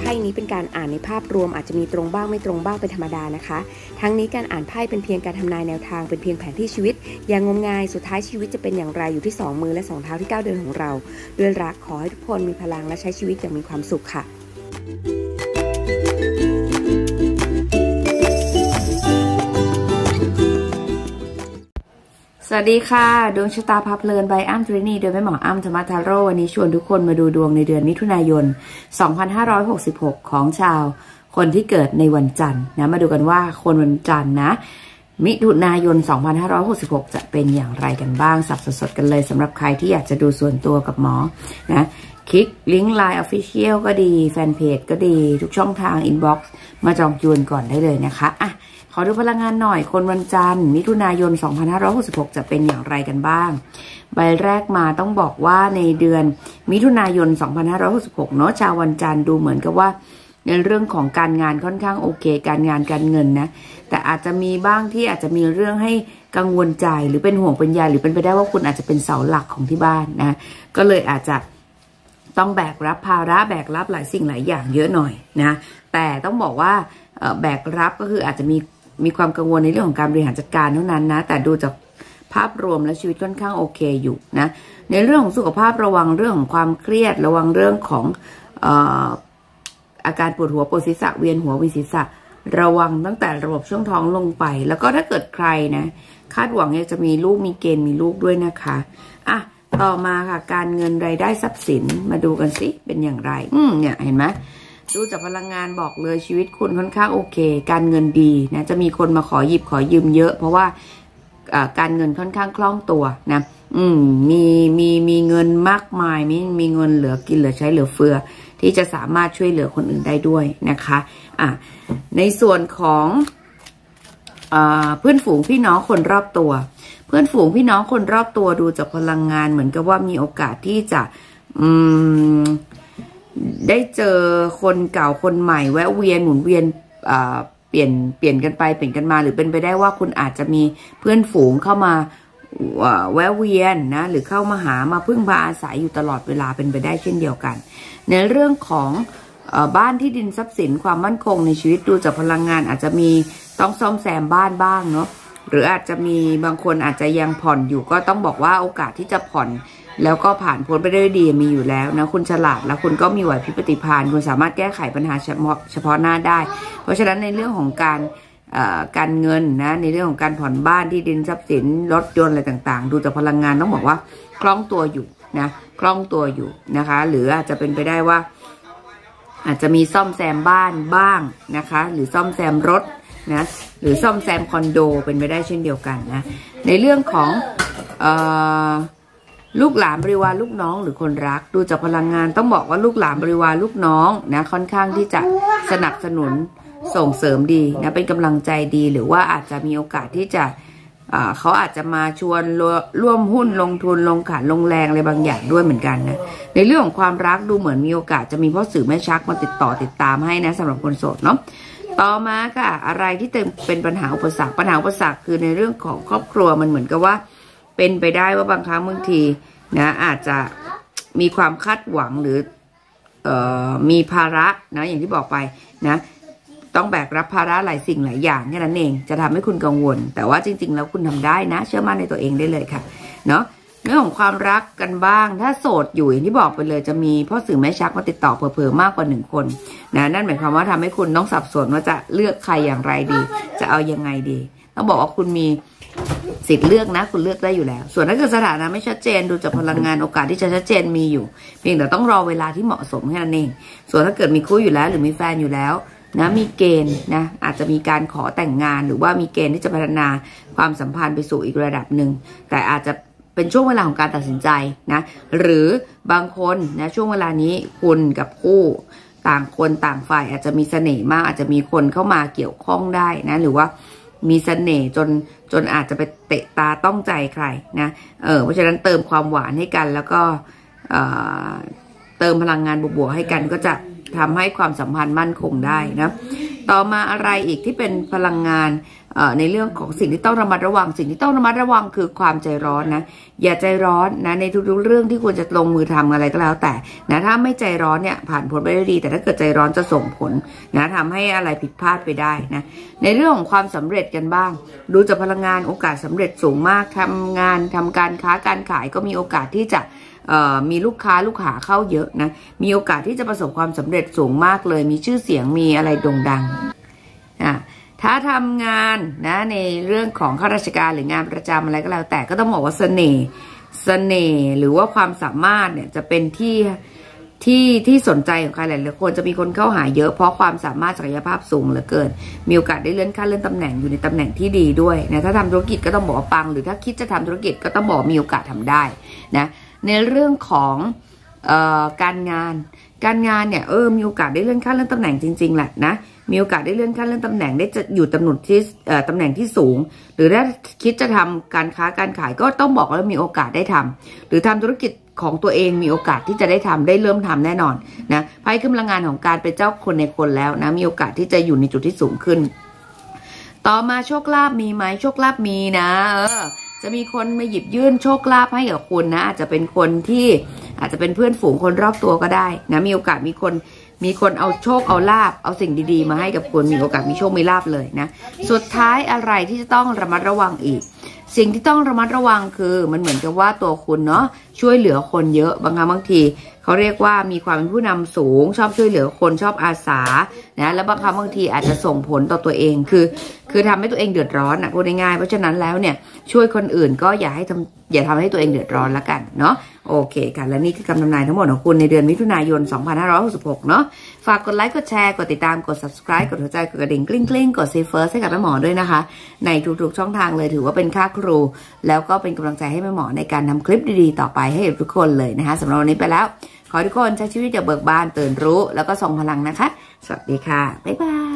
พ่นี้เป็นการอ่านในภาพรวมอาจจะมีตรงบ้างไม่ตรงบ้างเป็นธรรมดานะคะทั้งนี้การอ่านไพ่เป็นเพียงการทำนายแนวทางเป็นเพียงแผนที่ชีวิตอย่างงมงายสุดท้ายชีวิตจะเป็นอย่างไรอยู่ที่2มือและ2เท้าที่9เดือนของเราด้วยรักขอให้ทุกคนมีพลังและใช้ชีวิตอย่างมีความสุขค่ะสวัสดีค่ะดวงชะตาพาเพลินใบอ้ำทรินีโดยแม่หมออ้ำธรรมทาโร่วันนี้ชวนทุกคนมาดูดวงในเดือนมิถุนายน 2566 ของชาวคนที่เกิดในวันจันทร์นะมาดูกันว่าคนวันจันทร์นะมิถุนายน 2566 จะเป็นอย่างไรกันบ้างสับสดๆกันเลยสำหรับใครที่อยากจะดูส่วนตัวกับหมอนะคลิกลิงก์ LINE Official ก็ดีแฟนเพจก็ดีทุกช่องทางอินบ็อกซ์มาจองคิวก่อนได้เลยนะคะอ่ะขอดูพลังงานหน่อยคนวันจันทร์มิถุนายน 2566 จะเป็นอย่างไรกันบ้างใบแรกมาต้องบอกว่าในเดือนมิถุนายน 2566 เนาะชาววันจันทร์ดูเหมือนกับว่าในเรื่องของการงานค่อนข้างโอเคการงานการเงินนะแต่อาจจะมีบ้างที่อาจจะมีเรื่องให้กังวลใจหรือเป็นห่วงเป็นใยหรือเป็นไปได้ว่าคุณอาจจะเป็นเสาหลักของที่บ้านนะก็เลยอาจจะต้องแบกรับภาระแบกรับหลายสิ่งหลายอย่างเยอะหน่อยนะแต่ต้องบอกว่าแบกรับก็คืออาจจะมีความกังวลในเรื่องของการบริหารจัดการเท่านั้นนะแต่ดูจากภาพรวมแล้วชีวิตค่อนข้างโอเคอยู่นะในเรื่องของสุขภาพระวังเรื่องของความเครียดระวังเรื่องของอาการปวดหัวปวดศีรษะเวียนหัววิศีรษะระวังตั้งแต่ระบบช่วงท้องลงไปแล้วก็ถ้าเกิดใครนะคาดหวังอยากจะมีลูกมีเกณฑ์มีลูกด้วยนะคะอ่ะต่อมาค่ะการเงินรายได้ทรัพย์สินมาดูกันสิเป็นอย่างไรเนี่ยเห็นไหมดูจากพลังงานบอกเลยชีวิตคุณค่อนข้างโอเคการเงินดีนะจะมีคนมาขอหยิบขอยืมเยอะเพราะว่าการเงินค่อนข้างคล่องตัวนะมีเงินมากมายมีเงินเหลือกินเหลือใช้เหลือเฟือที่จะสามารถช่วยเหลือคนอื่นได้ด้วยนะคะในส่วนของเพื่อนฝูงพี่น้องคนรอบตัวเพื่อนฝูงพี่น้องคนรอบตัวดูจากพลังงานเหมือนกับว่ามีโอกาสที่จะได้เจอคนเก่าคนใหม่แวะเวียนหมุนเวียนเปลี่ยนกันไปเปลี่ยนกันมาหรือเป็นไปได้ว่าคุณอาจจะมีเพื่อนฝูงเข้ามาแวะเวียนนะหรือเข้ามาหามาพึ่งพาอาศัยอยู่ตลอดเวลาเป็นไปได้เช่นเดียวกันในเรื่องของบ้านที่ดินทรัพย์สินความมั่นคงในชีวิตดูจากพลังงานอาจจะมีต้องซ่อมแซมบ้านบ้างเนาะหรืออาจจะมีบางคนอาจจะยังผ่อนอยู่ก็ต้องบอกว่าโอกาสที่จะผ่อนแล้วก็ผ่านพ้นไปได้ดีมีอยู่แล้วนะคุณฉลาดแล้วคุณก็มีไหวพริบปฏิภาณคุณสามารถแก้ไขปัญหาเฉพาะหน้าได้เพราะฉะนั้นในเรื่องของการเงินนะในเรื่องของการผ่อนบ้านที่ดินทรัพย์สินรถยนต์อะไรต่างๆดูจากพลังงานต้องบอกว่าคล่องตัวอยู่นะคล่องตัวอยู่นะคะหรืออาจจะเป็นไปได้ว่าอาจจะมีซ่อมแซมบ้านบ้างนะคะหรือซ่อมแซมรถนะหรือซ่อมแซมคอนโดเป็นไปได้เช่นเดียวกันนะในเรื่องของลูกหลานบริวารลูกน้องหรือคนรักดูจากพลังงานต้องบอกว่าลูกหลานบริวารลูกน้องนะค่อนข้างที่จะสนับสนุนส่งเสริมดีนะเป็นกำลังใจดีหรือว่าอาจจะมีโอกาสที่จะเขาอาจจะมาชวนร่วมหุ้นลงทุนลงขันลงแรงอะไรบางอย่างด้วยเหมือนกันนะในเรื่องของความรักดูเหมือนมีโอกาสจะมีพ่อสื่อแม่ชักมาติดตามให้นะสำหรับคนโสดเนาะต่อมาค่ะอะไรที่เป็นปัญหาอุปสรรคคือในเรื่องของครอบครัวมันเหมือนกับว่าเป็นไปได้ว่าบางครั้งบางทีนะอาจจะมีความคาดหวังหรือมีภาระนะอย่างที่บอกไปนะต้องแบกรับภาระหลายสิ่งหลายอย่างแค่นั้นเองจะทำให้คุณกังวลแต่ว่าจริงๆแล้วคุณทำได้นะเชื่อมั่นในตัวเองได้เลยค่ะเนาะเรื่องของความรักกันบ้างถ้าโสดอยู่อย่างที่บอกไปเลยจะมีพ่อสื่อแม่ชักมาติดต่อเผลอๆมากกว่า1คนนะนั่นหมายความว่าทำให้คุณต้องสับสนว่าจะเลือกใครอย่างไรดีจะเอายังไงดีต้องบอกว่าคุณมีสิทธิ์เลือกนะคุณเลือกได้อยู่แล้วส่วนถ้าเกิดสถานะไม่ชัดเจนดูจากพลังงานโอกาสที่จะชัดเจนมีอยู่เพียงแต่ต้องรอเวลาที่เหมาะสมแค่นั้นเองส่วนถ้าเกิดมีคู่อยู่แล้วหรือมีแฟนอยู่แล้วนะมีเกณฑ์นะอาจจะมีการขอแต่งงานหรือว่ามีเกณฑ์ที่จะพัฒนาความสัมพันธ์ไปสู่อีกระดับหนึ่งแต่อาจจะเป็นช่วงเวลาของการตัดสินใจนะหรือบางคนนะช่วงเวลานี้คุณกับคู่ต่างคนต่างฝ่ายอาจจะมีเสน่ห์มากอาจจะมีคนเข้ามาเกี่ยวข้องได้นะหรือว่ามีเสน่ห์จนอาจจะไปเตะตาต้องใจใครนะเพราะฉะนั้นเติมความหวานให้กันแล้วก็เติมพลังงานบวกๆให้กันก็จะทำให้ความสัมพันธ์มั่นคงได้นะต่อมาอะไรอีกที่เป็นพลังงานในเรื่องของสิ่งที่ต้องระมัดระวังสิ่งที่ต้องระมัดระวังคือความใจร้อนนะอย่าใจร้อนนะในทุกๆเรื่องที่ควรจะลงมือทำอะไรก็แล้วแต่นะถ้าไม่ใจร้อนเนี่ยผ่านพ้นไปได้ดีแต่ถ้าเกิดใจร้อนจะส่งผลนะทำให้อะไรผิดพลาดไปได้นะในเรื่องของความสำเร็จกันบ้างดูจากพลังงานโอกาสสำเร็จสูงมากทำงานทำการค้าการขายก็มีโอกาสที่จะมีลูกค้าลูกหาเข้าเยอะนะมีโอกาสที่จะประสบความสำเร็จสูงมากเลยมีชื่อเสียงมีอะไรโด่งดังถ้าทำงานนะในเรื่องของข้าราชการหรืองานประจำอะไรก็แล้วแต่ก็ต้องบอกว่าเสน่ห์หรือว่าความสามารถเนี่ยจะเป็นที่สนใจของใครหลายๆคนจะมีคนเข้าหาเยอะเพราะความสามารถศักยภาพสูงเหลือเกินมีโอกาสได้เลื่อนขั้นเลื่อนตำแหน่งอยู่ในตำแหน่งที่ดีด้วยนะถ้าทำธุรกิจก็ต้องบอกว่าปังหรือถ้าคิดจะทำธุรกิจก็ต้องบอกมีโอกาสทำได้นะในเรื่องของการงานเนี่ยมีโอกาสได้เลื่อนขั้นเลื่อนตำแหน่งจริงๆแหละนะมีโอกาสได้เลื่อนขั้นเลื่อนตำแหน่งได้จะอยู่ตำแหน่งที่สูงหรือถ้าคิดจะทำการค้าการขายก็ต้องบอกว่ามีโอกาสได้ทำหรือทำธุรกิจของตัวเองมีโอกาสที่จะได้ทำได้เริ่มทำแน่นอนนะไพ่ขึ้นพลังงานของการเป็นเจ้าคนในคนแล้วนะมีโอกาสที่จะอยู่ในจุดที่สูงขึ้นต่อมาโชคลาภมีไหมโชคลาภมีนะจะมีคนมาหยิบยื่นโชคลาภให้กับคุณนะอาจจะเป็นคนที่อาจจะเป็นเพื่อนฝูงคนรอบตัวก็ได้นะมีโอกาสมีคนเอาโชคเอาลาภเอาสิ่งดีๆมาให้กับคุณมีโอกาสมีโชคมีลาภเลยนะสุดท้ายอะไรที่จะต้องระมัดระวังอีกสิ่งที่ต้องระมัดระวังคือมันเหมือนกับว่าตัวคุณเนาะช่วยเหลือคนเยอะบางทีเขาเรียกว่ามีความเป็นผู้นำสูงชอบช่วยเหลือคนชอบอาสานะแล้วบางทีอาจจะส่งผลต่อตัวเองคือทำให้ตัวเองเดือดร้อนนะพูดง่ายๆเพราะฉะนั้นแล้วเนี่ยช่วยคนอื่นก็อย่าทำให้ตัวเองเดือดร้อนละกันเนาะโอเคค่ะและนี่คือคำทำนายทั้งหมดของคุณในเดือนมิถุนายน 2566 เนาะฝากกดไลค์กดแชร์กดติดตามกด subscribe กดหัวใจกดกระดิ่งกลิ้งกด See First ให้กับแม่หมอด้วยนะคะในทุกๆช่องทางเลยถือว่าเป็นค่าครูแล้วก็เป็นกำลังใจให้แม่หมอในการทำคลิปดีๆต่อไปให้ทุกคนเลยนะคะสำหรับวันนี้ไปแล้วขอทุกคนใช้ชีวิตอย่างเบิกบานตื่นรู้แล้วก็ส่งพลังนะคะสวัสดีค่ะบ๊ายบาย